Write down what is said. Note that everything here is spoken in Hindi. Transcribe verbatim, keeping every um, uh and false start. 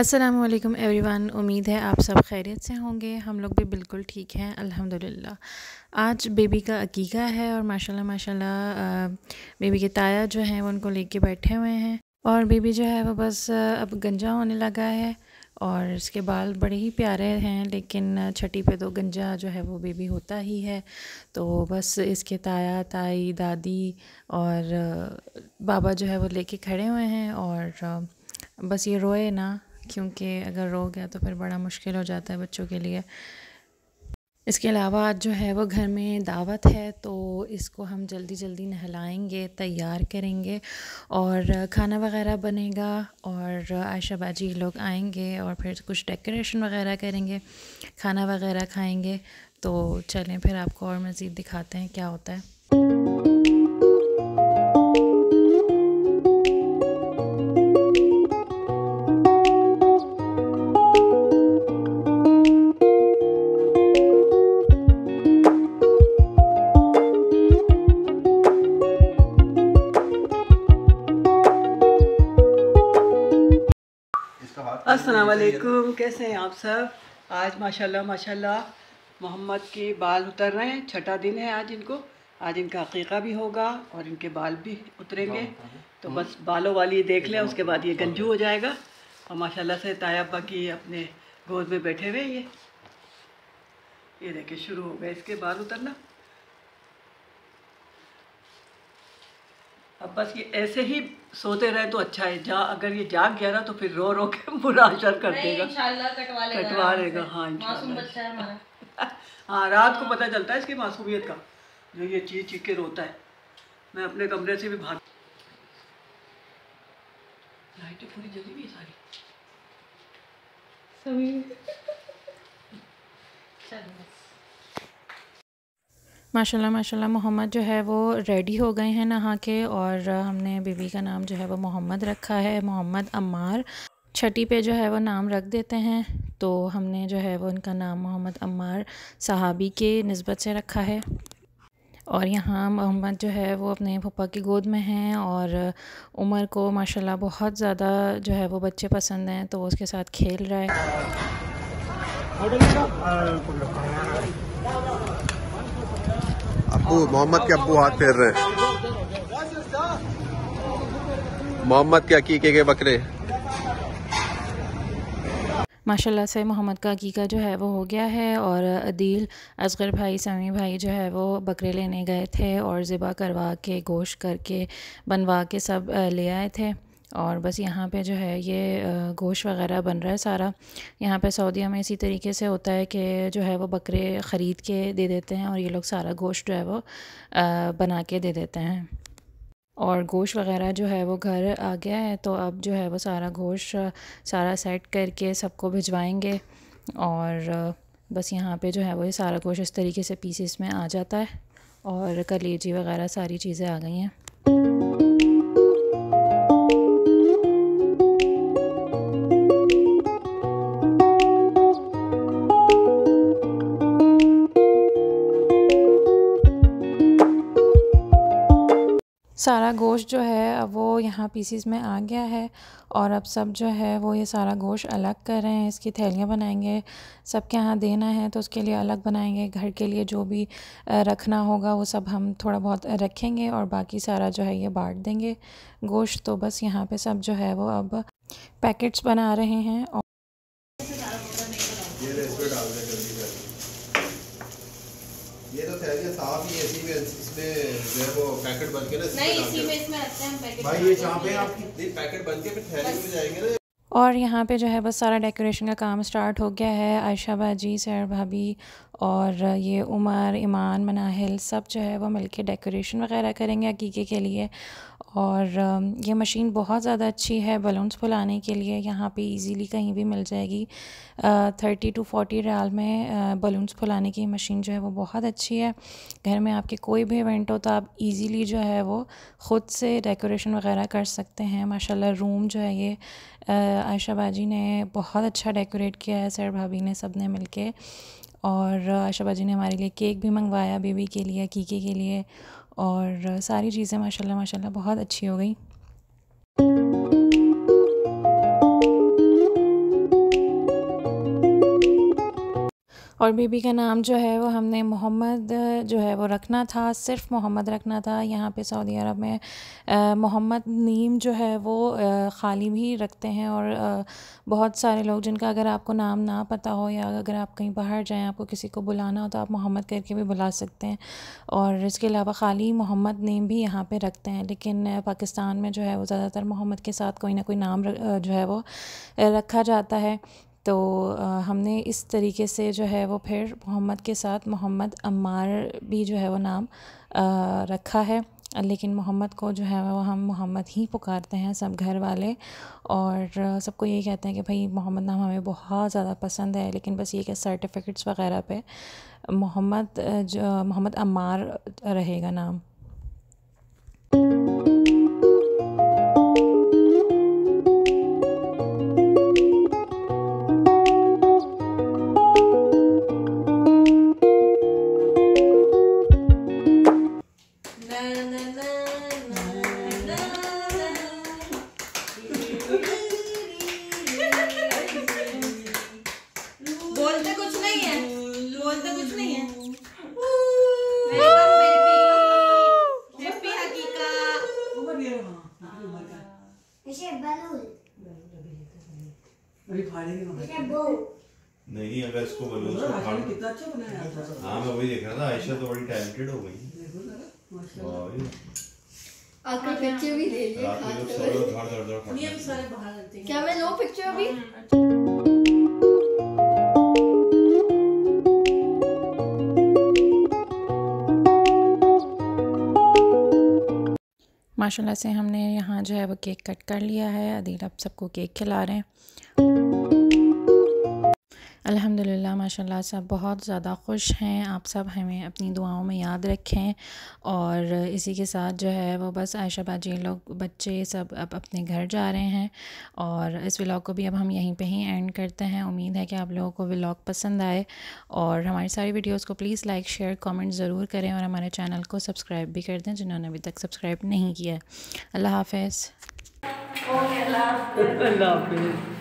अस्सलामुअलैकुम एवरीवन। उम्मीद है आप सब खैरियत से होंगे। हम लोग भी बिल्कुल ठीक हैं अल्हम्दुलिल्लाह। आज बेबी का अकीका है और माशाल्लाह माशाल्लाह बेबी के ताया जो हैं वो उनको लेके बैठे हुए हैं और बेबी जो है वो बस अब गंजा होने लगा है और इसके बाल बड़े ही प्यारे हैं, लेकिन छठी पे तो गंजा जो है वो बेबी होता ही है। तो बस इसके ताया ताई दादी और बाबा जो है वो लेके खड़े हुए हैं और बस ये रोए ना, क्योंकि अगर रो गया तो फिर बड़ा मुश्किल हो जाता है बच्चों के लिए। इसके अलावा आज जो है वो घर में दावत है, तो इसको हम जल्दी जल्दी नहलाएंगे, तैयार करेंगे और खाना वगैरह बनेगा और आयशा बाजी लोग आएंगे और फिर कुछ डेकोरेशन वगैरह करेंगे, खाना वगैरह खाएंगे। तो चलें फिर आपको और मज़ीद दिखाते हैं क्या होता है। अस्सलाम वालेकुम, कैसे हैं आप सब। आज माशाल्लाह माशाल्लाह मोहम्मद के बाल उतर रहे हैं। छठा दिन है आज इनको, आज इनका अकीका भी होगा और इनके बाल भी उतरेंगे। तो बस बालों वाली देख लें, उसके बाद ये गंजू हो जाएगा। और माशाल्लाह से ताया अब्बा की अपने गोद में बैठे हुए ये ये देखिए शुरू हो गए इसके बाल उतरना। अब बस ये ऐसे ही सोते रहे तो अच्छा है। जा अगर ये जाग गया ना तो फिर रो रो के बुरा असर कर देगा। इंशाल्लाह कटवा लेगा, कटवा लेगा। हाँ मासूम बच्चा है हमारा। हाँ, रात को पता चलता है इसकी मासूमियत का, जो ये चीख चीख के रोता है। मैं अपने कमरे से भी भाग, लाइटें पूरी जली हुई सारी माशाल्लाह माशाल्लाह मोहम्मद जो है वो रेडी हो गए हैं नहा के और हमने बीबी का नाम जो है वो मोहम्मद रखा है, मोहम्मद अम्मार। छठी पे जो है वो नाम रख देते हैं, तो हमने जो है वो उनका नाम मोहम्मद अम्मार सहाबी के निस्बत से रखा है। और यहाँ मोहम्मद जो है वो अपने पापा की गोद में हैं और उमर को माशाल्लाह बहुत ज़्यादा जो है वो बच्चे पसंद हैं, तो वो उसके साथ खेल रहा है। अब्बू मोहम्मद के अब्बू हाथ फेर रहे हैं। मोहम्मद के अकीके के बकरे। माशाल्लाह से मोहम्मद का अकीका जो है वो हो गया है और अदील, असगर भाई, समी भाई जो है वो बकरे लेने गए थे और ज़िबा करवा के गोश्त करके बनवा के सब ले आए थे। और बस यहाँ पे जो है ये गोश्त वगैरह बन रहा है सारा। यहाँ पे सऊदीया में इसी तरीके से होता है कि जो है वो बकरे ख़रीद के दे देते हैं और ये लोग सारा गोश्त जो है वो बना के दे देते हैं। और गोश्त वगैरह जो है वो घर आ गया है, तो अब जो है वो सारा गोश्त सारा सेट करके सबको भिजवाएंगे। और बस यहाँ पे जो है वो ये सारा गोश्त इस तरीके से पीसेस में आ जाता है और कलेजी वगैरह सारी चीज़ें आ गई हैं। सारा गोश्त जो है अब वो यहाँ पीसीस में आ गया है और अब सब जो है वो ये सारा गोश्त अलग कर रहे हैं। इसकी थैलियाँ बनाएंगे, सबके यहाँ देना है तो उसके लिए अलग बनाएंगे। घर के लिए जो भी रखना होगा वो सब हम थोड़ा बहुत रखेंगे और बाकी सारा जो है ये बांट देंगे गोश्त। तो बस यहाँ पे सब जो है वो अब पैकेट्स बना रहे हैं। और ये तो थैलियाँ साफ ही ऐसी में इसमें जो है वो पैकेट बन के ना नहीं, इसी में इसमें रखते हैं हम पैकेट। भाई ये जहाँ पे आपकी पैकेट बन के फिर थैली में जाएंगे ना। और यहाँ पे जो है बस सारा डेकोरेशन का काम स्टार्ट हो गया है। आयशा बाजी, सैर भाभी और ये उमर, ईमान, मनाहिल सब जो है वो मिलके डेकोरेशन वगैरह करेंगे अकीके के लिए। और ये मशीन बहुत ज़्यादा अच्छी है बलून्स फुलाने के लिए, यहाँ पे इजीली कहीं भी मिल जाएगी। थर्टी टू फोर्टी रियाल में बलून्स फुलाने की मशीन जो है वो बहुत अच्छी है। घर में आपके कोई भी इवेंट हो तो आप इजीली जो है वो ख़ुद से डेकोरेशन वगैरह कर सकते हैं। माशाल्लाह रूम जो है ये आयशा बाजी ने बहुत अच्छा डेकोरेट किया है, सर भाभी ने सब ने मिल के। और आयशा बाजी ने हमारे लिए केक भी मंगवाया बेबी के लिए, कीके के लिए, और सारी चीज़ें माशाल्लाह माशाल्लाह बहुत अच्छी हो गई। और बेबी का नाम जो है वो हमने मोहम्मद जो है वो रखना था, सिर्फ मोहम्मद रखना था। यहाँ पे सऊदी अरब में मोहम्मद नीम जो है वो ख़ाली भी रखते हैं, और आ, बहुत सारे लोग जिनका अगर आपको नाम ना पता हो या अगर आप कहीं बाहर जाएं, आपको किसी को बुलाना हो तो आप मोहम्मद करके भी बुला सकते हैं। और इसके अलावा ख़ाली मोहम्मद नेम भी यहाँ पे रखते हैं, लेकिन पाकिस्तान में जो है वो ज़्यादातर मोहम्मद के साथ कोई ना कोई नाम जो है वो रखा जाता है। तो आ, हमने इस तरीके से जो है वो फिर मोहम्मद के साथ मोहम्मद अम्मार भी जो है वो नाम आ, रखा है, लेकिन मोहम्मद को जो है वो हम मोहम्मद ही पुकारते हैं सब घर वाले। और सबको यही कहते हैं कि भाई मोहम्मद नाम हमें बहुत ज़्यादा पसंद है, लेकिन बस ये कि सर्टिफिकेट्स वगैरह पे मोहम्मद जो मोहम्मद अम्मार रहेगा नाम। बोलते कुछ नहीं है, बोलते कुछ नहीं है। हैप्पी हकीका। नहीं, अगर इसको बोलो कितना अच्छा बनाया। हाँ, मैं वही देख रहा था, आयशा तो बड़ी टैलेंटेड हो गई। आपका पिक्चर भी ले लीजिए। रात में लोग सो लोग धड़ धड़ धड़ नहीं, हम सारे बाहर रहते हैं। क्या मैं लो पिक्चर अभी? माशाल्लाह से हमने यहाँ जो है वो केक कट कर लिया है। अदील अब सबको केक खिला रहे हैं। अल्हम्दुलिल्लाह माशाल्लाह सब बहुत ज़्यादा खुश हैं। आप सब हमें अपनी दुआओं में याद रखें। और इसी के साथ जो है वो बस आयशा बाजी लोग बच्चे सब अब अपने घर जा रहे हैं। और इस व्लॉग को भी अब हम यहीं पे ही एंड करते हैं। उम्मीद है कि आप लोगों को व्लॉग पसंद आए, और हमारी सारी वीडियोज़ को प्लीज़ लाइक शेयर कमेंट ज़रूर करें, और हमारे चैनल को सब्सक्राइब भी कर दें जिन्होंने अभी तक सब्सक्राइब नहीं किया है। अल्लाह हाफ़िज़। अल्लाह हाफ़िज़।